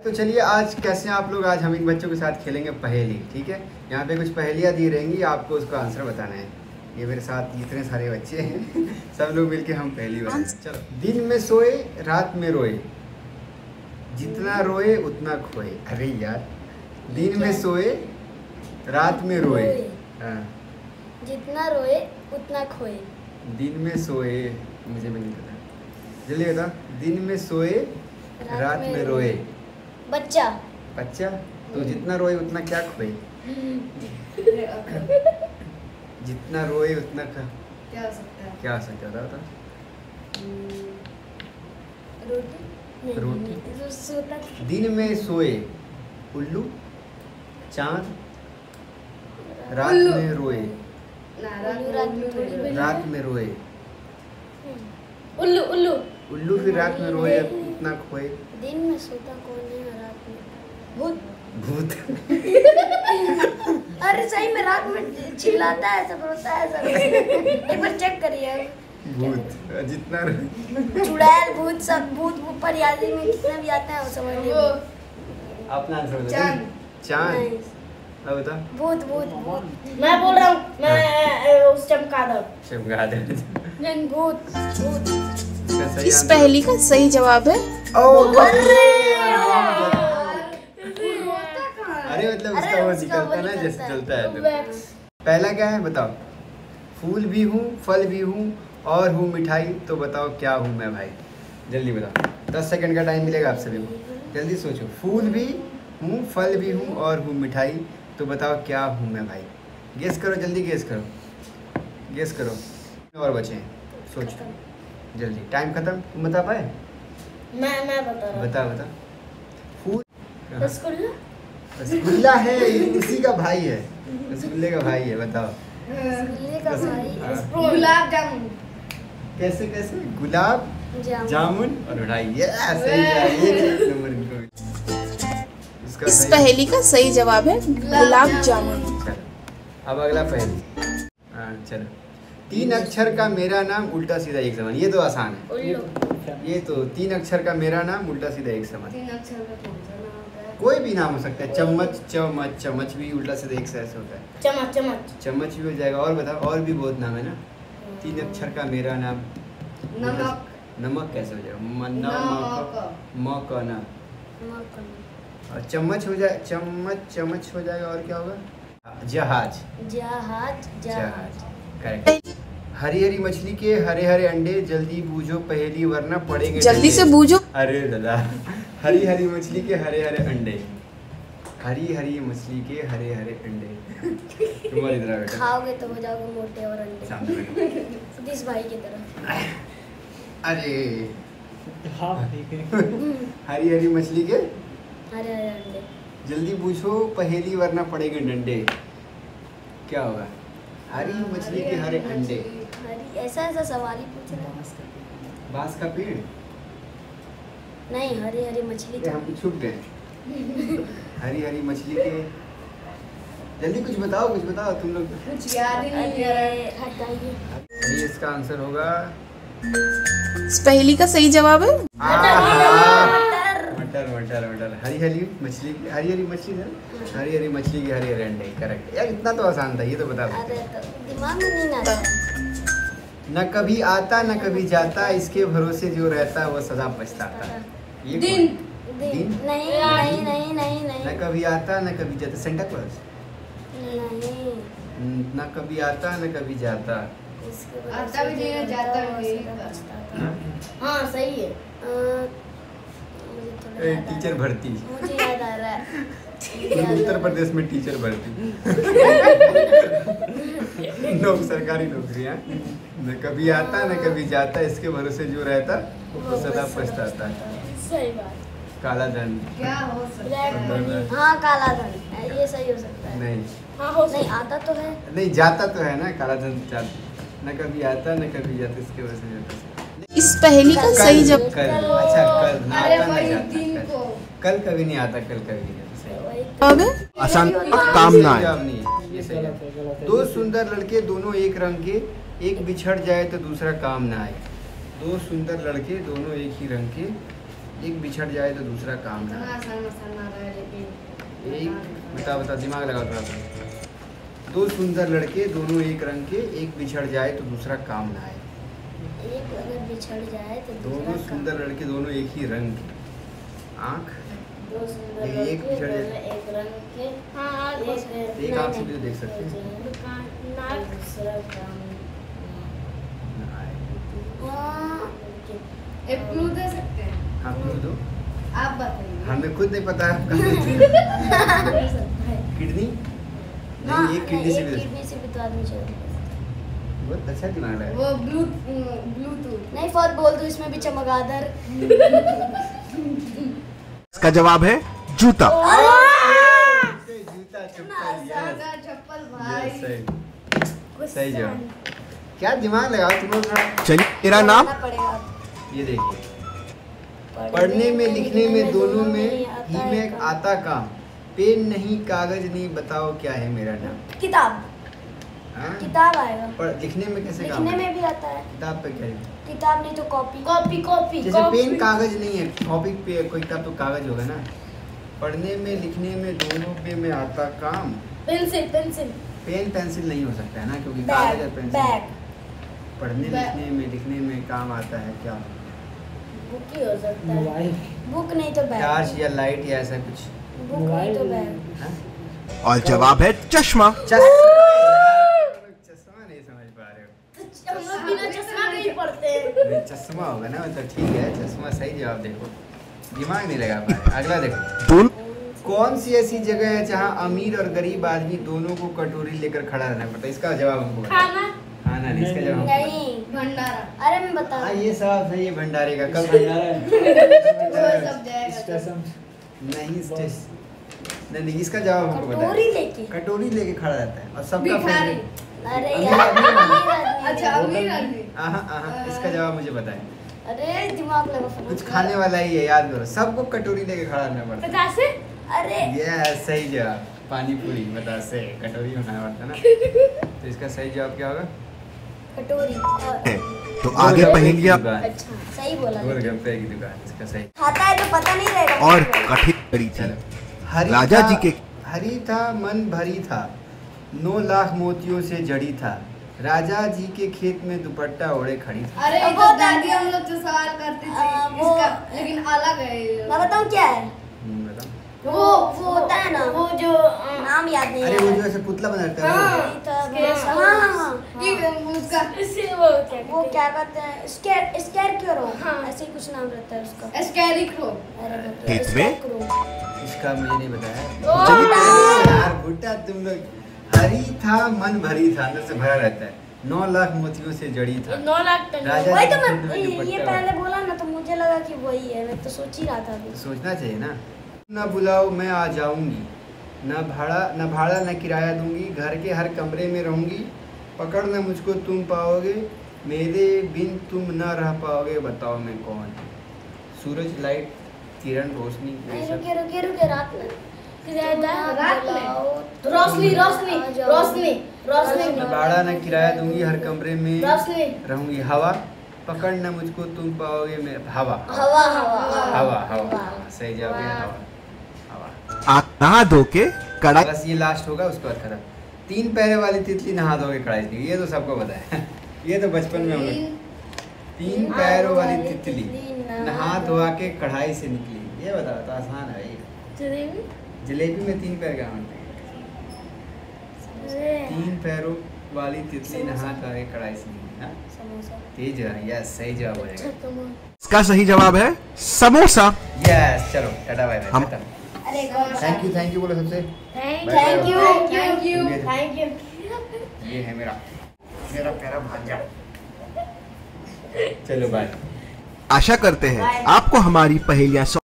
तो चलिए आज कैसे हैं आप लोग। आज हम इन बच्चों के साथ खेलेंगे पहेली। ठीक है, यहाँ पे कुछ पहेलियाँ दी रहेंगी, आपको उसका आंसर बताना है। ये मेरे साथ इतने सारे बच्चे हैं सब लोग मिलके हम पहेली बताएंगे। चलो। दिन में सोए रात में रोए, जितना रोए उतना खोए। अरे यार, दिन में सोए रात में रोए। हाँ, जितना रोए उतना खोए। दिन में सोए, मुझे भी नहीं पता, जल्दी बता। दिन में सोए रात में रोए। बच्चा। बच्चा? तो जितना रोए उतना क्या खोए? जितना रोए उतना क्या हो सकता है? क्या हो सकता है बता। रोटी। रोटी। सोता। दिन में सोए उल्लू, चांद, रात में रोए। रात में रोए उल्लू। उल्लू। उल्लू फिर रात में रोए उतना खोए। दिन में सोता कौन है, रात में भूत। भूत। अरे सही में रात में चिल्लाता है, सब रोता है सब। एक बार चेक करिए। भूत जितना चुड़ैल, भूत, सब भूत परियादी में कितना भी आता है वो समझ लीजिए। अपना आंसर बता। चांद। चांद। अब बता। भूत। भूत। भूत। मैं बोल रहा हूँ, मैं उस चमगादड़। चमगादड़। नहीं, भूत। भूत। इस पहेली का सही जवाब है अरे मतलब उसका वो निकलता ना, जैसे चलता है तो। पहला क्या है बताओ। फूल भी हूँ फल भी हूँ और हूँ मिठाई, तो बताओ क्या हूँ मैं भाई। जल्दी बताओ, 10 सेकंड का टाइम मिलेगा आप सभी को, जल्दी सोचो। फूल भी हूँ फल भी हूँ और हूँ मिठाई, तो बताओ क्या हूँ मैं भाई। गेस करो, जल्दी गेस करो, गेस करो। और बचे हैं, सोचो जल्दी, टाइम खत्म। तुम बता पाए? मैं बता रहा हूँ। बता। फूल। रसगुल्ला। रसगुल्ला है, उसी का भाई है, रसगुल्ले का भाई है। बताओ। रसगुल्ले का भाई। गुलाब जामुन। कैसे? गुलाब जामुन और मिठाई। ये सही है, एक नंबर इनको। इस पहेली का सही जवाब है गुलाब जामुन। चलो, अब अगला पहेली। हाँ चलो। 3 अक्षर का मेरा नाम उल्टा सीधा एक समान। ये तो आसान है। उल्लू। ये तो 3 अक्षर का मेरा नाम उल्टा सीधा एक समान। 3 अक्षर का कौन सा नाम होता है? कोई भी नाम हो सकता है। चम्मच, चम्मच भी उल्टा सीधा एक से ऐसे होता है। चम्मच भी हो जाएगा। और बताओ, और भी बहुत नाम है ना। 3 अक्षर का मेरा नाम। नमक। नमक कैसे हो जाएगा? मकना। और चम्मच हो जाए, चम्मच हो जाएगा। और क्या होगा? जहाज। करेक्ट। हरी हरी मछली के हरे हरे अंडे, जल्दी बूझो पहेली वरना पड़ेंगे जल्दी डंडे। से बूझो। अरे दादा, हरी हरी मछली के हरे हरे अंडे, हरी हरी मछली के हरे हरे अंडे। तुम्हारी तरह बेटा खाओगे तो हो जाओगे मोटे और अंडे। सामने बैठो। सतीश भाई की तरह। अरे हरी हरी मछली के हरे हरे अंडे। जल्दी पूछो पहेली वरना पड़ेंगे डंडे। क्या होगा? हरी मछली के हरे अंडे। ऐसा सवाल ही पूछ रहा है। बांस का पेड़? नहीं, हरी हरी मछली। हम छूट गए। हरी हरी मछली के, जल्दी कुछ बताओ तुम लोग। कुछ याद ही नहीं आ रहा है। हटाइए। ये इसका आंसर होगा। इस पहेली का सही जवाब है मटर। हरी हरी मछली की हरी हरी मछली है, हरी हरी मछली की हरी हरी अंडे। करेक्ट यार, इतना तो आसान था, ये तो बता अरे सकते। तो दिमाग में नहीं आता। न कभी आता न कभी जाता, इसके भरोसे जो रहता वो सदा पछताता। ये दिन। दिन? नहीं। न कभी आता न कभी जाता। Santa Claus? नहीं। न कभी आता न कभी जाता। आता भी नहीं है, जाता भी नहीं है। हाँ सही है। टीचर भर्ती। मुझे याद आ रहा है। उत्तर प्रदेश में टीचर भर्ती। सरकारी नौकरियां। न कभी आता न कभी जाता, इसके भरोसे जो रहता वो सदा पछताता। सही बात। काला धन। क्या हो सकता है? हाँ काला धन, ये सही हो सकता है। नहीं। हाँ हो नहीं, आता तो है। नहीं, जाता तो है ना। काला धन न कभी आता न कभी जाता, इसके वजह से जाता। इस पहेली का सही जवाब। कल। अच्छा, कल ना अरे आता न भाई, जाता। दिन को। कल कभी नहीं आता, कल कभी नहीं जाता। सही। जवाब है आसान काम ना है। जवाब नहीं है, ये सही है। 2 सुंदर लड़के दोनों एक रंग के, एक बिछड़ जाए तो दूसरा काम ना आए। 2 सुंदर लड़के दोनों एक ही रंग के, एक बिछड़ जाए तो दूसरा काम ना आए। एक बता दिमाग लगा थोड़ा सा। दो सुंदर लड़के दोनों एक रंग के, एक बिछड़ जाए तो दूसरा काम ना आए। एक अगर बिछड़ जाए तो दोनों सुंदर लड़के दोनों एक ही रंग के, आँख दो सुंदर एक लड़के बिछड़ जाए। दोनों एक रंग के। हाँ एक आँख से भी तो देख सकते हैं। दूसरा काम ना आए। हाँ, एक क्लू दे सकते हैं? हाँ क्लू दो। आप बताइए। हमें खुद नहीं पता है किडनी नहीं, एक किडनी से भी किडनी से भी तो आदमी चल। बहुत अच्छा दिमाग है। वो ब्लूटूथ। नहीं फौज बोल दो, इसमें भी चमगादड़। इसका जवाब है जूता। जूता चप्पल, yes, चप्पल भाई। yes, सही सही जवाब। क्या दिमाग लगाओ तुम लोग थोड़ा। चलिए मेरा नाम पढ़ना पड़ेगा। ये देखिए, पढ़ने में लिखने में दोनों में ही में आता काम, पेन नहीं कागज नहीं, बताओ क्या है मेरा नाम। किताब। हाँ? किताब आएगा। लिखने में कैसे काम लिखने है? में भी आता है। किताब पे क्या है? किताब नहीं तो कॉपी। कॉपी कॉपी जैसे पेन कागज नहीं है, कॉपी पे कोई का तो कागज होगा ना। पढ़ने में लिखने में दोनों पे में आता काम, पेंसिल पेंसिल। पेन पेंसिल नहीं हो सकता है ना, क्योंकि बैग कागज और पेंसिल। बैग। पढ़ने बैग। लिखने में लिखने में काम आता है क्या? बुक ही हो सकता है। बुक नहीं तो बैग। टार्च या लाइट या ऐसा कुछ। बुक नहीं तो बैग। हाँ? और जवाब है चश्मा। चश्मा नहीं समझ पा रहे हो। हम लोग बिना चश्मा नहीं पढ़ते हैं। नहीं, चश्मा होगा ना, तो ठीक है, चश्मा सही जवाब। देखो दिमाग नहीं लगा पा रहे। अगला देखो, दोनों कौन सी ऐसी जगह है जहाँ अमीर और गरीब आदमी दोनों को कटोरी लेकर खड़ा रहना पड़ता है? इसका जवाब हमको बताओ। खाना खाना नहीं, इसका जवाब हमको नहीं। भंडारा। अरे मैं बता हाँ, ये सब सही है। भंडारे का कब वो सब जाएगा। नहीं, इसका जवाब हमको कटोरी बताओ। लेके। कटोरी लेके खड़ा रहता है और सबका भिखारी। favorite- अरे अमीर यार आदमी। अमीर आदमी। अच्छा अमीर आदमी। इसका जवाब मुझे बताएं। अरे दिमाग लगा कुछ खाने वाला ही है, याद करो। सबको कटोरी लेके खड़ा रहना पड़ता है। बतासे। अरे ये सही जवाब। पानी पूरी बतासे कटोरी में खाना पड़ता है ना। तो इसका सही जवाब क्या होगा? कटोरी। है तो आगे पहेलियां अच्छा सही बोला। गोलगप्पे की दुकान, इसका सही। खाता है तो पता नहीं रहेगा। और कठिन कड़ी थी। चलो। हरी राजा था- जी के हरी था मन भरी था, 9 लाख मोतियों से जड़ी था, राजा जी के खेत में दुपट्टा ओढ़े खड़ी थी। अरे अब ये वो तो दादी हम लोग जो सवाल करती थी वो- इसका, लेकिन अलग है ये। मैं बताऊँ क्या है? बताओ। वो होता है ना, वो जो नाम याद नहीं अरे आ वो रहा जो है। ऐसे पुतला बना रहता है हाँ। वो। हाँ। कि उसका वो क्या कहते हैं? स्केर क्यों रहो? ऐसे ही कुछ नाम रहता है उसका। Scarecrow. अरे बाप रे, खेत में? scarecrow। इसका मुझे नहीं बताया। चलिए। यार भुट्टा तुम लोग। हरी था मन भरी था, अंदर से भरा रहता है, 9 लाख मोतियों से जड़ी था। 9 लाख टन। राजा वही जी तो के मैं खेत में ये दुपट्टा पहले बोला ना, तो मुझे लगा कि वही है। मैं तो सोच ही रहा था अभी। सोचना चाहिए ना। ना बुलाओ मैं आ जाऊंगी, न भाड़ा न किराया दूंगी, घर के हर कमरे में रहूंगी, पकड़ न मुझको तुम पाओगे, मेरे बिन तुम न रह पाओगे, बताओ मैं कौन? सूरज, लाइट, किरण, रोशनी, ये नहीं, सब। रुके रात में। रात में? रोशनी रोशनी रोशनी रोशनी। न भाड़ा न किराया दूंगी, हर कमरे में रोशनी। रहूंगी, हवा, पकड़ न मुझको तुम पाओगे, मैं हवा। हवा हवा हवा हवा सही जवाब है, हवा हवा। आप नहा धो के कड़ाई बस ये लास्ट होगा, उसके बाद खत्म। 3 पैरे वाली तितली नहा धोके कढ़ाई से निकली, ये तो सबको पता है। ये तो बचपन में हम लोग। 3 पैरों वाली तितली नहा धोआ के कढ़ाई से निकली, ये बताओ। तो आसान है ये। जलेबी में 3 पैर कहाँ होते हैं? 3 पैरों वाली तितली नहा धोआ के कढ़ाई से निकली। हाँ? तेज है, यस सही जवाब हो जाएगा। इसका सही जवाब है समोसा। यस, चलो टाटा बाय बाय, हम- खत्म। अरे थैंक यू बोलो सबसे। Thank you thank you. Thank you. ये है मेरा प्यारा भांजा। चलो बाय। आशा करते हैं आपको हमारी पहेलियां